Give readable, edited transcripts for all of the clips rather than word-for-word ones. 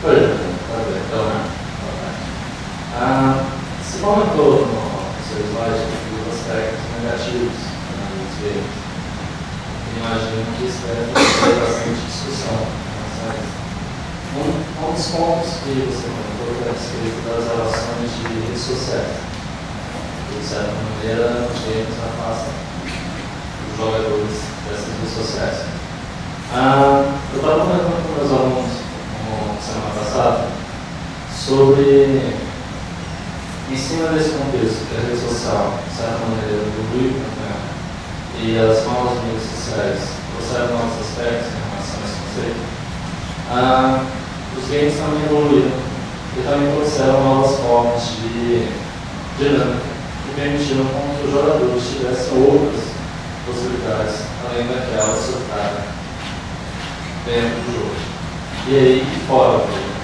Oi, então, você comentou no seu slide dos aspectos negativos dos games. Imagino que isso deve ter bastante discussão. Um dos pontos que você comentou é a respeito das relações de redes sociais. De certa maneira, os games afastam os jogadores dessas redes sociais. Eu estava comentando com meus alunos semana passada sobre, em cima desse contexto, que a rede social, de certa maneira, evoluiu, né? E as novas mídias sociais trouxeram novos aspectos em relação a esse conceito. Os games também evoluíram e também trouxeram novas formas de dinâmica que permitiram que os jogadores tivessem outras possibilidades, além daquela solitária dentro do jogo. E aí, fora do jogo.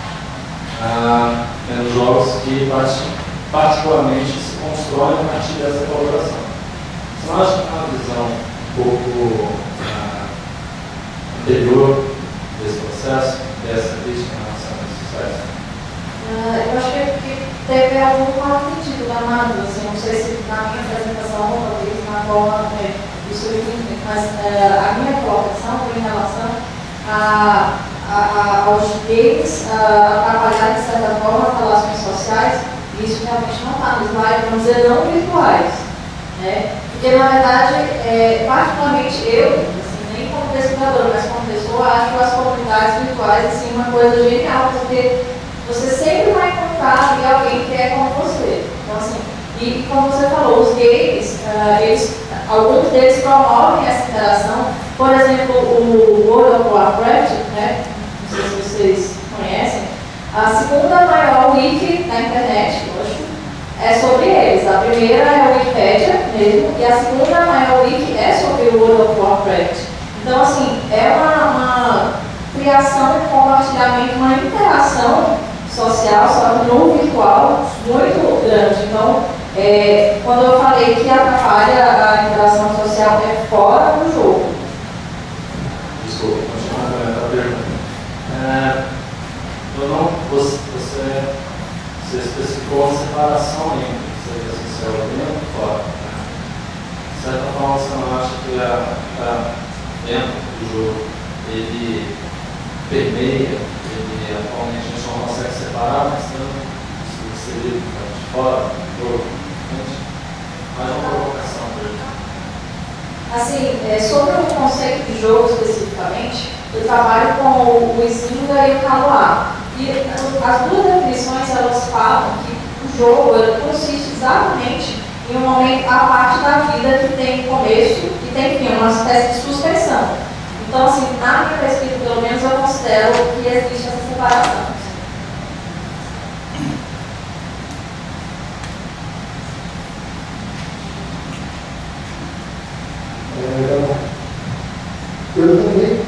Tendo jogos que particularmente se constroem a partir dessa colaboração. Você não acha que é uma visão um pouco anterior desse processo, dessa crítica em relação a esses sites? Eu acho que teve algum mal entendido da Manu, assim, não sei se na minha apresentação ou talvez na forma isso eu entendi, mas a minha colocação foi em relação aos games atrapalhar de certa forma as relações sociais, e isso realmente não está no slide, vamos dizer, não virtuais, né? Porque na verdade, particularmente eu, assim, nem como pesquisadora, mas como pessoa, acho que as comunidades virtuais assim, uma coisa genial, porque você sempre vai encontrar ali alguém que é como você. Então, assim, e como você falou, os games, alguns deles promovem essa interação. Por exemplo, o World of Warcraft, né? Não sei se vocês conhecem, a segunda maior wiki da internet, hoje, é sobre eles. A primeira é a Wikipedia mesmo, e a segunda maior wiki é sobre o World of Warcraft. Então, assim, é uma criação, um compartilhamento, uma interação social, só que no virtual, muito grande. Então, quando eu falei que atrapalha a interação social é fora do jogo. Desculpa, continuando a pergunta. Você especificou a separação entre seja social dentro e fora. Né? De certa forma, você não acha que dentro do jogo ele permeia, atualmente a gente não consegue separar, mas tanto isso seria de fora do jogo. Mais uma provocação para ele. Assim, sobre o conceito de jogo especificamente, eu trabalho com o Izinga e o Kaloá. E as duas definições, elas falam que o jogo consiste exatamente em um momento, a parte da vida que tem começo e tem fim, uma espécie de suspensão. Então, assim, na minha pesquisa, pelo menos, eu considero que existe essa separação. Eu também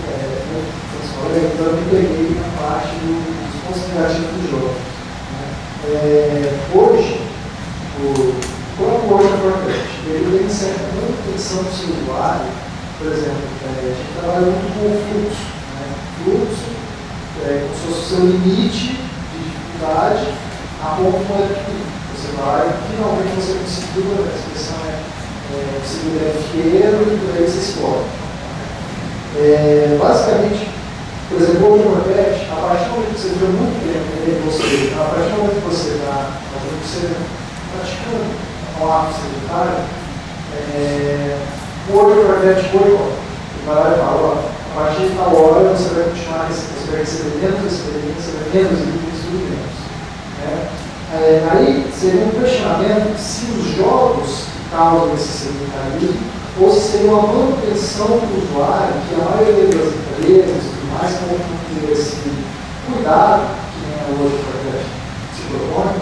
peguei a parte dos considerativos do jogo. Né? Hoje, o próprio World of Warcraft, ele tem certa manutenção do seu usuário. Por exemplo, a gente trabalha muito com o fluxo. Né? Fluxo, como se fosse o seu limite de dificuldade, a ponto que você vai, finalmente você conseguiu, a expressão conseguiu o arqueiro e por aí você explora. Basicamente, por exemplo, o World of Warcraft, a partir do momento que você viu muito tempo você, a partir do momento que você está praticando um ato sedentário, o World of Warcraft boicota. O cara fala, a partir de tal hora você vai continuar, você vai receber menos experiência, menos itens, tudo menos. Aí seria um questionamento se os jogos causam esse sedentarismo ou se seria uma manutenção do usuário, que a maioria das empresas e mais como ter esse cuidado que nem a World of Warcraft se propõe,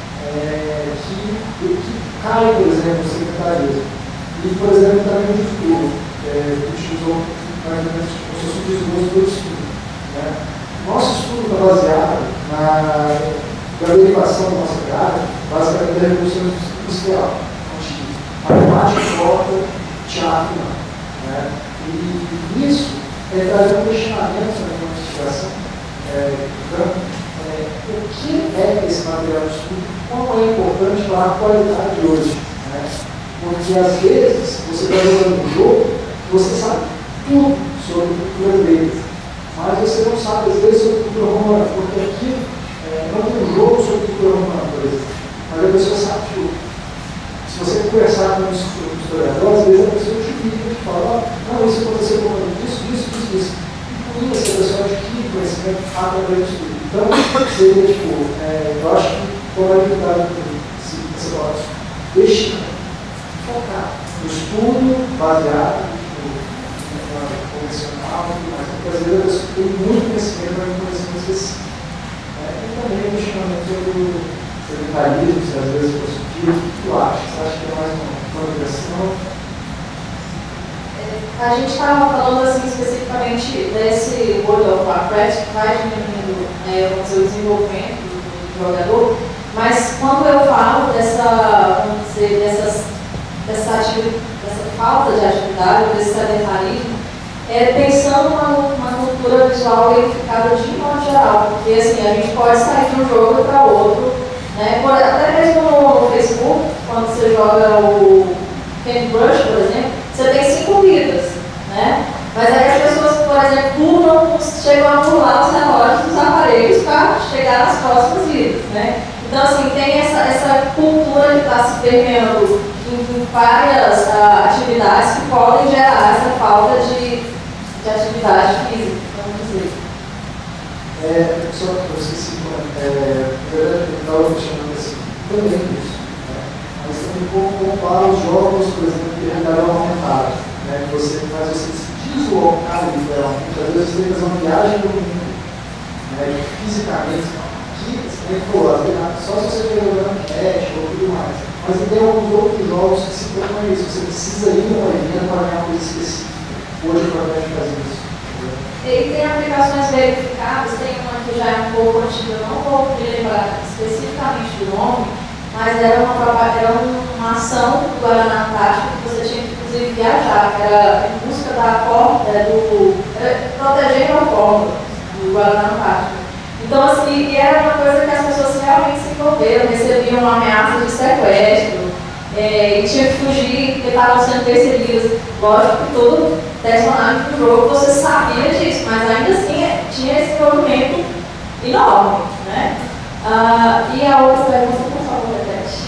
que cai, por exemplo, o sedentarismo. E, por exemplo, também no futuro, a gente usou mais ou menos como se fosse um desgosto do estudo. Né? Nosso estudo está baseado na derivação da nossa área, basicamente da Revolução Industrial. Matemática volta, teatro não. Né? E isso traz um questionamento sobre a investigação o que é esse material de estudo, quão é importante para a qualidade de hoje. Né? Porque às vezes você está jogando um jogo, você sabe tudo sobre a cultura deles, mas você não sabe às vezes sobre a cultura romana, porque aqui não tem um jogo sobre a cultura romana, por exemplo, mas a pessoa sabe tudo. Se você conversar com um historiador, às vezes a pessoa te liga e fala, não, isso aconteceu com isso. E por isso a pessoa adquire conhecimento através disso tudo. Então, seria tipo, eu acho que como é que está esse negócio? Deixa focar no estudo baseado no convencional, mas às vezes a pessoa tem muito conhecimento, mas um conhecimento específico. E também o questionamento sobre o sedentarismo, se às vezes fosse o que tu acha? Você acha que é mais uma ligação? A gente estava falando assim, especificamente desse World of Warcraft que vai diminuindo o desenvolvimento do jogador, mas quando eu falo dessa, vamos dizer, dessa falta de atividade, desse sedentarismo, pensando numa cultura visual verificada de modo geral, porque assim, a gente pode sair de um jogo para outro, né? Até mesmo no Facebook, quando você joga o Candy Crush, por exemplo, você tem 5 vidas, né? Mas aí as pessoas, por exemplo, chegam a pular os relógios dos aparelhos para chegar nas próximas vidas, né? Então, assim, tem essa cultura que está se permeando em várias atividades que podem gerar essa falta de atividade física, vamos dizer. Só que eu esqueci, eu estava questionando assim, também isso. Mas também como para os jogos, por exemplo, de realidade aumentada, né? Você faz você se deslocar literalmente, às vezes você tem que fazer uma viagem do mundo, né? Fisicamente, só se você estiver jogando cash ou tudo mais. Mas tem alguns outros jogos que se propõem isso, você precisa ir numa evento para ganhar uma coisa específica. Hoje o Warcraft faz isso. Ele tem aplicações verificadas, tem uma que já é um pouco antiga, eu não vou me lembrar especificamente do nome, mas era uma ação do Guaraná Antártico que você tinha que, inclusive, viajar, que era em busca da forma, protegendo a forma do Guaraná Antártico. Então, assim, era uma coisa que as pessoas realmente se envolveram, recebiam uma ameaça de sequestro, e tinha que fugir porque estavam sendo perseguidos. Lógico que todo personagem do jogo você sabia disso, mas ainda assim tinha esse envolvimento enorme, né? E a outra pergunta, por favor, repete.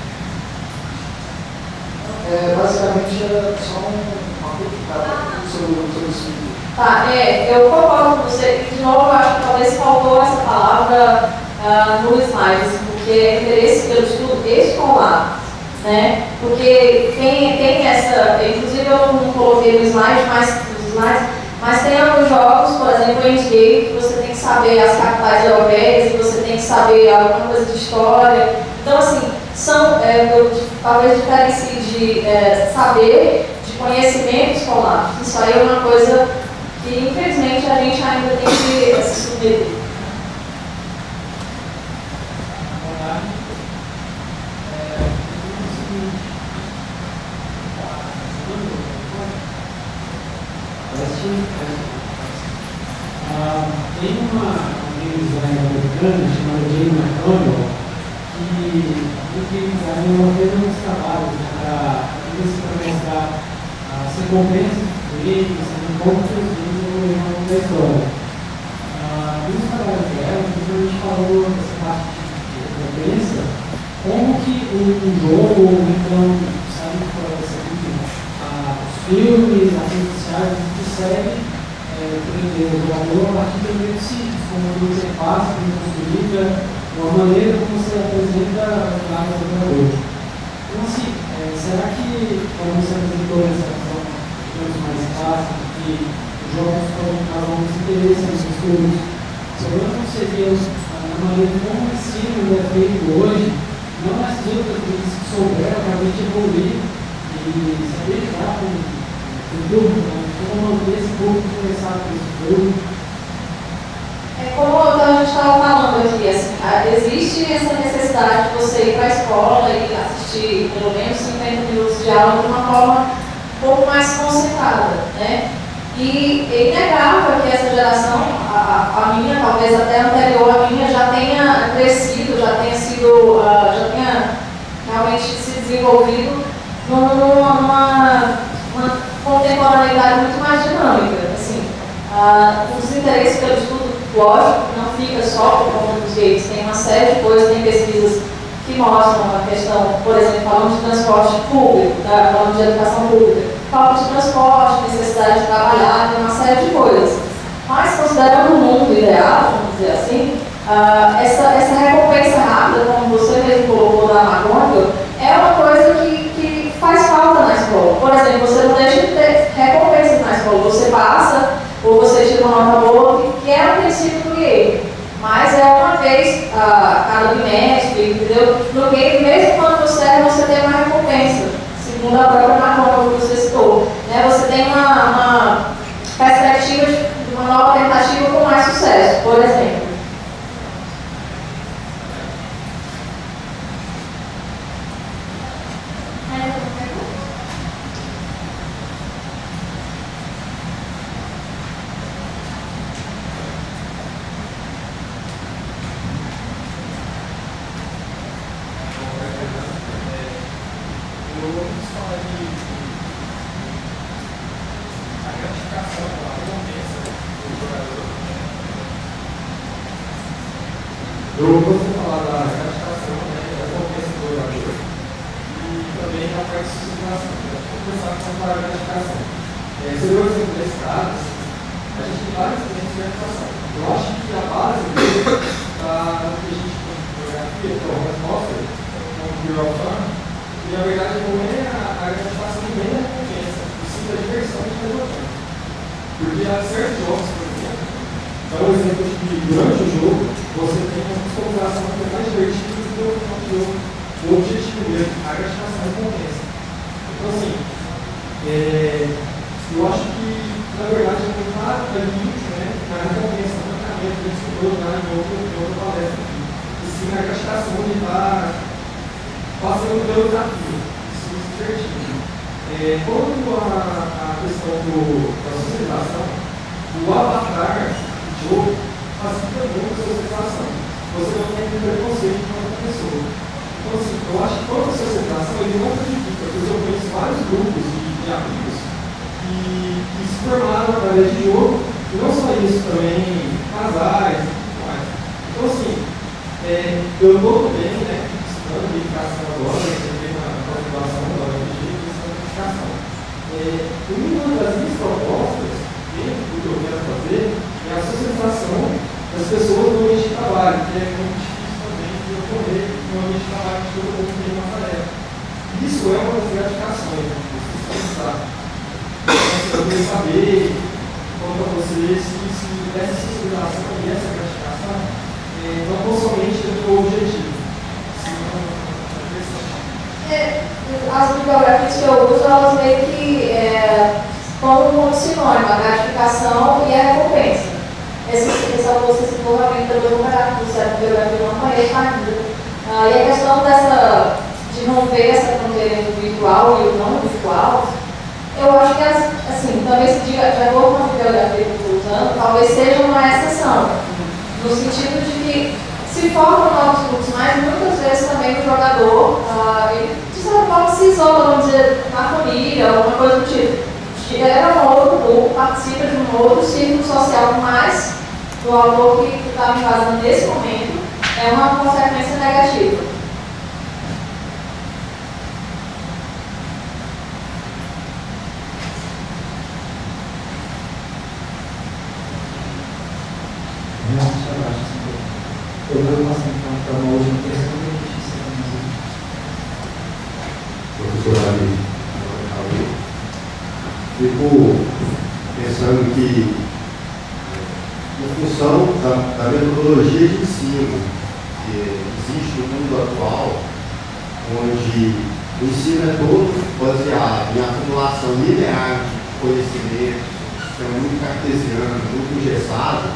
Basicamente era só uma pergunta sobre isso. Tá, eu concordo com você. De novo, eu acho que talvez faltou essa palavra no slide, porque é interesse pelo estudo escolar, né? Porque tem essa, inclusive eu não coloquei no slide, mas tem alguns jogos, por exemplo, o Endgame, que você tem que saber as capitais europeias, e você tem que saber alguma coisa de história. Então, assim, talvez diferencie de saber de conhecimento escolar. Isso aí é uma coisa que, infelizmente, a gente ainda tem que se submeter. Tem uma designer americana chamada Jane McDonald que designou apenas trabalhos para mostrar as recompensas do jeito, as recompensas do longo da história. Nos trabalhos dela, a gente falou dessa parte de recompensa, como que um jogo, ou então, sabe, os filmes, as redes sociais, conseguem prender o jogador a partir do exercício, como você passa, como construída, uma maneira como você apresenta lá no jogador. Então, assim, será que quando você apresentou essa forma, digamos, mais fácil, que os jogos podem causar alguns interesses nos estudos, será que seria a maneira como o ensino é feito hoje, não as outras coisas que souberam realmente evoluir e saber lidar com o público, como manter esse público interessado nesse público? Como a gente estava falando aqui, assim, existe essa necessidade de você ir para a escola e assistir pelo menos 50 minutos de aula de uma forma um pouco mais concentrada, né? E é inegável que essa geração, a minha, talvez até anterior à minha, já tenha crescido, já tenha realmente se desenvolvido numa contemporaneidade muito mais dinâmica. Assim, o desinteresse pelo estudo, lógico, não fica só por conta dos gays, tem uma série de coisas, tem pesquisas que mostram a questão, por exemplo, falando de transporte público, tá? Falando de educação pública, falta de transporte, necessidade de trabalhar, tem uma série de coisas. Mas, considerando o mundo ideal, vamos dizer assim, essa recompensa rápida, como você mesmo colocou na McGonagall, é uma coisa que faz falta na escola. Por exemplo, você não deixa de ter recompensas na escola, você passa, ou você tira uma nota boa, que é o princípio do gay. Mas é uma vez cada bimestre, entendeu? No gay, mesmo quando você tem uma recompensa, segundo a própria McGonagall que você citou. Né? Você tem uma perspectiva de uma nova tentativa com mais sucesso, por exemplo. Eu vou falar da gratificação, né, da recompensa do jogador e também da parte de socialização. Eu vou começar a falar da gratificação. Sobre o exemplo da estrada, a gente tem vários exemplos de gratificação. Eu acho que a base dele está no que a gente tem de geografia, que é o resposta, como o Bill Alfano, e na verdade não é a gratificação que vem da recompensa, e sim da diversão de resultado. Porque há certos jogos, por exemplo, então o exemplo de que durante o jogo você tem uma customização que é mais divertida do que o jogo. O objetivo mesmo, a gratificação e recompensa. Então, assim, eu acho que, na verdade, não tem nada limite, né, na recompensa, no tratamento, que a gente estudou lá em outra palestra aqui. E sim, na gratificação, onde está passando pelo desafio. Isso é divertido. Quanto à questão da socialização, o avatar do jogo facilita muito a socialização. Você não tem preconceito com outra pessoa. Então, assim, eu acho que toda a socialização ele não prejudica, porque eu conheço vários grupos de amigos que se formaram através de jogo, e não só isso, também casais e tudo mais. Então, assim, eu estou também, né, estudando verificação agora, entrei na pós-graduação da UFG, estudando verificação. Uma das minhas propostas, dentro do que eu quero fazer, é a socialização das pessoas no ambiente de trabalho, que é muito difícil também de ocorrer no ambiente de trabalho que todo mundo tem uma tarefa. Isso é uma das gratificações, né? Você pensar. Eu queria saber, quanto a você, se essa socialização e essa gratificação não tão somente do objetivo. As bibliografias que eu uso, elas meio que como sinônimo, a gratificação e a recompensa. Esse autor se citou realmente pelo lugar, do certo biografia não conheço ainda. E a questão de não ver essa fronteira entre o virtual e o não virtual, eu acho que, assim, talvez se diga, de acordo com a bibliografia que eu estou usando, talvez seja uma exceção, no sentido de que se formam novos grupos, mas muitas vezes também o jogador, ele, de certa forma, se isola, vamos dizer, na família, alguma coisa do tipo. Gera um outro grupo, participa de um outro círculo social, mas o autor que está me fazendo nesse momento é uma consequência negativa. Professor Ali, fico pensando que, em função da metodologia de ensino que existe no mundo atual, onde o ensino é todo baseado em acumulação linear de conhecimento, sistema muito cartesiano, muito engessado,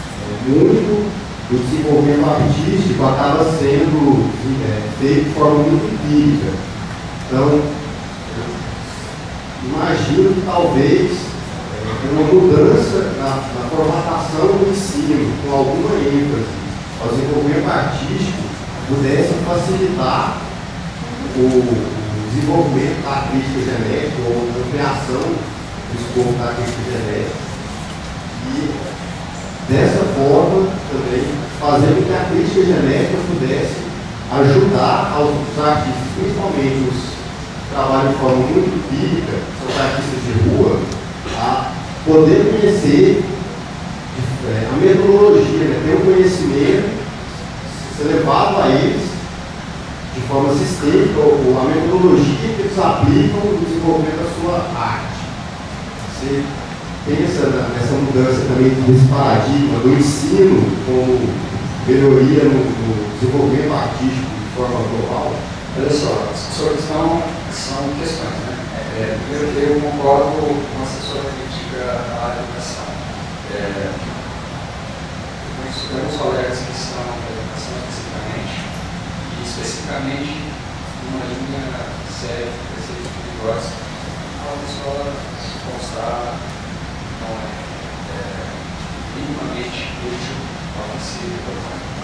o desenvolvimento artístico acaba sendo feito de forma muito empírica. Então, imagino que talvez uma mudança na formatação do ensino, com alguma ênfase ao desenvolvimento artístico, pudesse facilitar o desenvolvimento da crítica genética ou a ampliação do escopo da crítica genética e, dessa forma, também fazer com que a crítica genética pudesse ajudar os artistas, principalmente os que trabalham de forma muito empírica, são os artistas de rua, a poder conhecer a metodologia, né? Ter um conhecimento, ser levado a eles de forma sistêmica, ou a metodologia que eles aplicam no desenvolvimento da sua arte. Você pensa nessa mudança também desse paradigma do ensino como melhoria no desenvolvimento artístico de forma global? Olha só, são questões, né? Eu concordo com essa sua crítica à educação. Temos colegas que são da educação especificamente numa linha séria de preceitos perigosos, a escola constar não é minimamente útil ao ensino.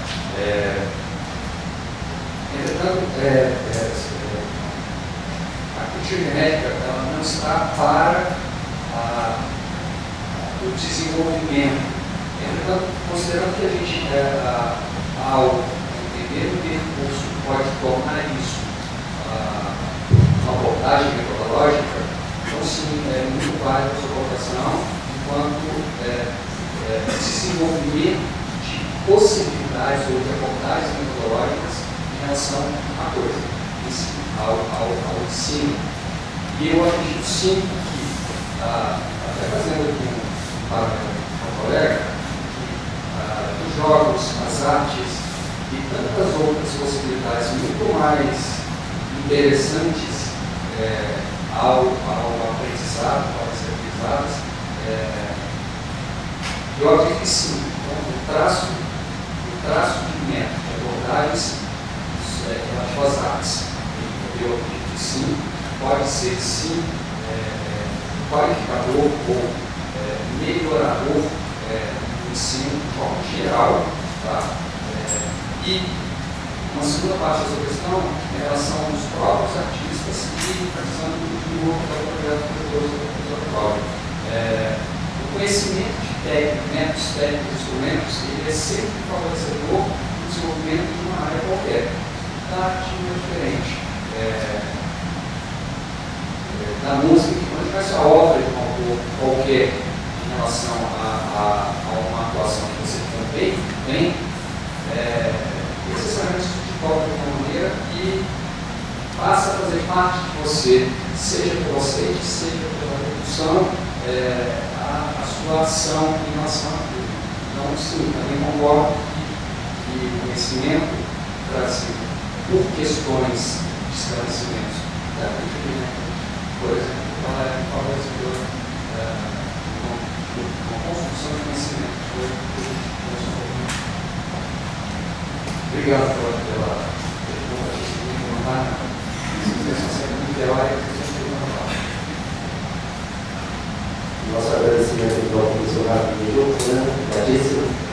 Entretanto, a cultura genética ela não está para o desenvolvimento. Entretanto, considerando que a gente ao entender o percurso pode tornar isso uma abordagem metodológica, então sim, é muito válida a sua colocação enquanto desenvolvimento de possibilidades ou de abordagens metodológicas em relação à coisa, ao ensino. E eu acredito sim que, até fazendo aqui um paralelo com o colega, os jogos, as artes e tantas outras possibilidades muito mais interessantes ao aprendizado, para ser utilizadas, eu acredito que sim. Então, o traço de método, de abordagens relativo às artes, eu acredito que sim, pode ser sim qualificador ou melhorador do ensino de forma geral, tá? E uma segunda parte dessa questão em relação aos próprios artistas e a questão do projeto do Cláudio. O conhecimento de técnicas, métodos técnicos, instrumentos, ele é sempre favorecedor do desenvolvimento de uma área qualquer. Da arte é diferente. Da música, quando a gente faz a obra de um autor qualquer em relação a uma atuação que você também tem, necessariamente isso te toca de uma maneira e passa a fazer parte de você, seja pelo aceite, seja pela redução, a sua ação em relação a tudo. Então, sim, também concordo que o conhecimento trazido por questões de esclarecimentos da crítica, por exemplo, ela é favorecedora uma construção de conhecimento. Obrigado pela pergunta. Isso é muito teórica. Nosso agradecimento então ao professor Rafinha, né?